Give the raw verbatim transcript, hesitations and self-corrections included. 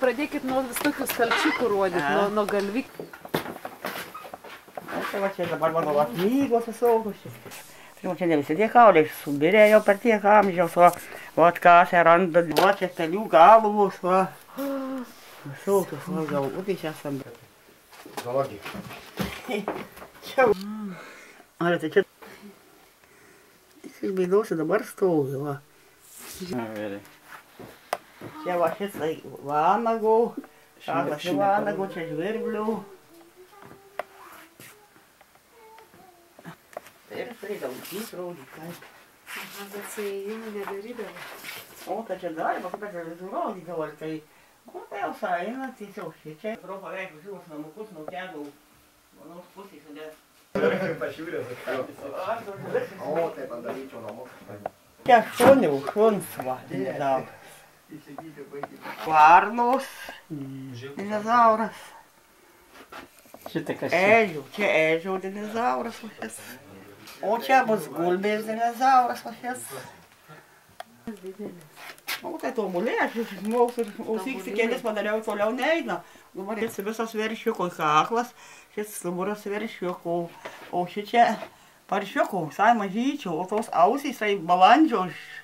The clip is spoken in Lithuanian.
pradėkit nuo visokių stalčiukų rodyti, nuo, nuo galvikų. Tai va čia dabar mano knygos visokios. Tai čia ne visi tie kauliai subirė jau per tiek amžiaus, va, va atkasę randa, va čia stelių galvus, va. Visokios, va, galvutės esam. Zogi. Čia. Ar tai čia. Jis bėdausi dabar stovi, va. Čia va šis vanagų, šaklas vanagų, čia žvirblių. Ir tai daugys rodyti, kaip. Aha, bet suėjimų nedarydavo. O, tai čia darbo, kaip aš vis rodydavo, tai... Nu, tai jau saina, tiesiog šičia. Pro paveikų žuvus namukus naudėdavau. Manos pusės, nes... Pašiūrės. O, tai padaryčiau namus. Čia šunių, šuns, va, dinozauras. Varnos, dinozauras. Šitą kas čia? Ežių, čia ežių dinozauras, va šis. O čia bus gulbės dinozauras, va šis. O, tai to mulėšis, žmogus ir ausyks kelis padariau, toliau neina. Dabar šis visas veršiuko kaklas, šis stuburas veršiuko. O šičia paršiuko, visai mažyčio, o tos ausys, tai balandžio